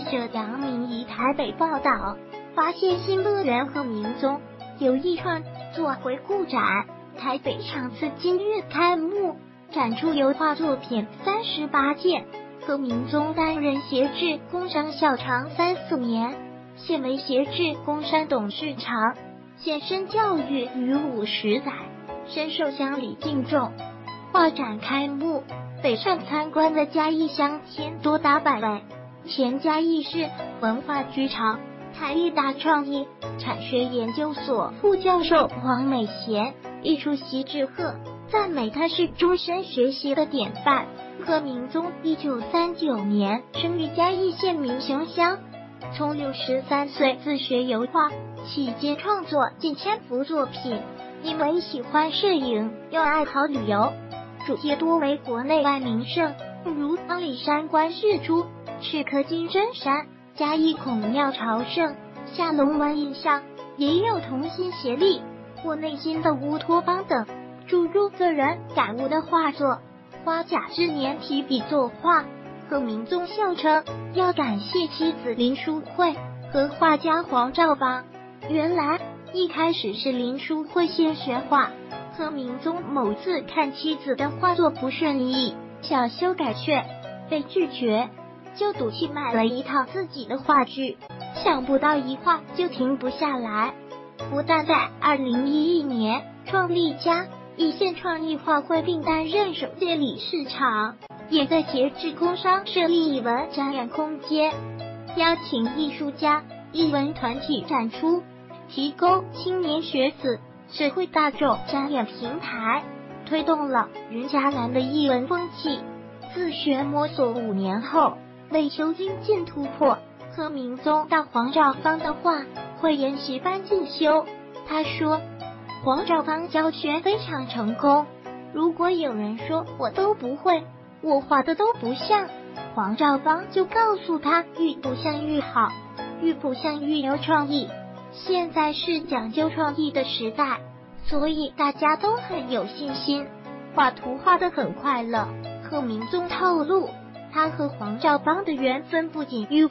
者杨明仪台北报道，发现新乐园和民宗有意创作回顾展，台北场次今日开幕，展出油画作品38件。何明宗担任协志工商校长34年，现为协志工商董事长，献身教育逾50载，深受乡里敬重。画展开幕，北上参观的嘉义乡亲多达100位。前嘉义市文化局长、台艺大创意产学研究所副教授黄美贤一出席致贺，赞美他是终身学习的典范。何明宗1939年生于嘉义县民雄乡，从63岁自学油画，期间创作近1000幅作品。因为喜欢摄影，又爱好旅游，主题多为国内外名胜，如阿里山观日出、赤科金针山、嘉义孔庙朝圣、下龙湾印象，也有同心协力或内心的乌托邦等注入个人感悟的画作。花甲之年提笔作画，何明宗笑称要感谢妻子林淑慧和画家黄兆邦。原来一开始是林淑慧先学画，何明宗某次看妻子的画作不顺意，想修改却被拒绝，就赌气买了一套自己的画具，想不到一画就停不下来。不但在2011年创立嘉义县创意画会并担任首届理事长，也在协志工商设立艺文展演空间，邀请艺术家、艺文团体展出，提供青年学子、社会大众展演平台，推动了云嘉南的艺文风气。自学摸索5年后，为求精进突破，何明宗到黄兆邦的画会研习班进修。他说，黄兆邦教学非常成功，如果有人说我都不会，我画的都不像，黄兆邦就告诉他愈不像愈好，愈不像愈有创意。现在是讲究创意的时代，所以大家都很有信心，画图画得很快乐。何明宗透露，他和黄兆邦的缘分不仅于此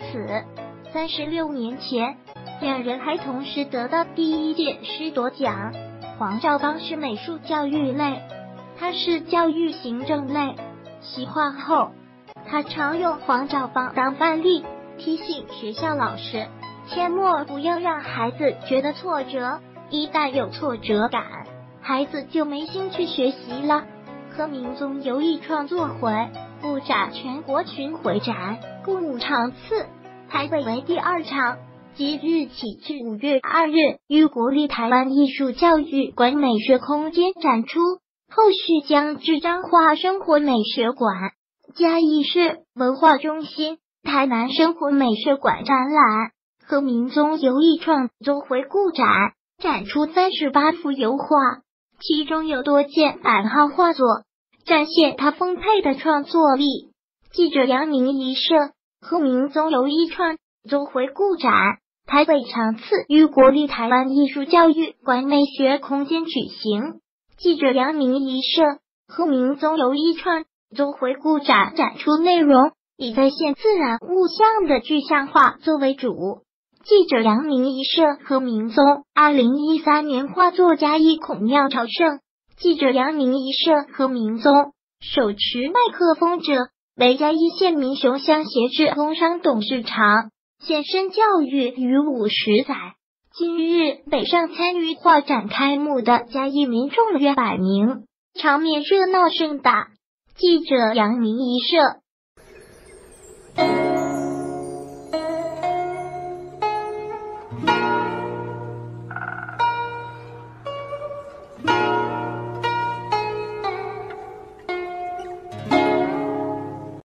，36年前两人还同时得到第1届师铎奖。黄兆邦是美术教育类，他是教育行政类。习画后，他常用黄兆邦当范例，提醒学校老师切莫不要让孩子觉得挫折，一旦有挫折感，孩子就没心去学习了。何明宗游艺创作会布展全国巡回展，共5场次，台北为第2场，即日起至5月2日于国立台湾艺术教育馆美学空间展出，后续将至彰化生活美学馆、嘉义市文化中心、台南生活美学馆展览。何明宗游艺创作回顾展展出38幅油画，其中有多件版号画作，展现他丰沛的创作力。记者杨明仪摄，何明宗游艺创作回顾展台北场次于国立台湾艺术教育馆美学空间举行。记者杨明仪摄，何明宗游艺创作回顾展展出内容以再现自然物象的具象画作为主。记者杨明仪摄，何明宗2013年画作嘉义孔庙朝圣。记者杨明仪摄，何明宗手持麦克风者为嘉义县民雄乡协志工商董事长，献身教育逾50载。今日北上参与画展开幕的嘉义民众约100名，场面热闹盛大。记者杨明仪摄。